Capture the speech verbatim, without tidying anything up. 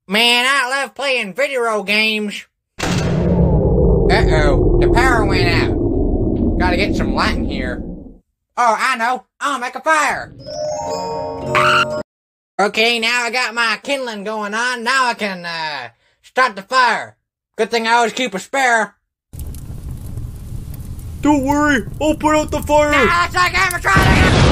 Man, I love playing video games. Uh-oh, the power went out. Gotta get some light in here. Oh, I know. I'll make a fire. Okay, now I got my kindling going on. Now I can, uh, start the fire. Good thing I always keep a spare. Don't worry, I'll put out the fire. Now let's take a try to